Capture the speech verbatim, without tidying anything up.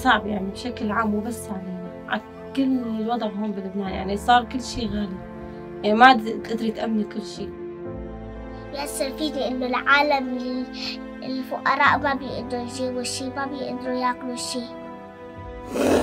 صعب يعني بشكل عام، مو بس علينا، على كل الوضع هون بلبنان. يعني صار كل شيء غالي، يعني ما عاد تقدري تأمني كل شيء. يأثر فيني إنه العالم الفقراء ما بيقدروا يجيبوا شيء، ما بيقدروا ياكلوا شيء.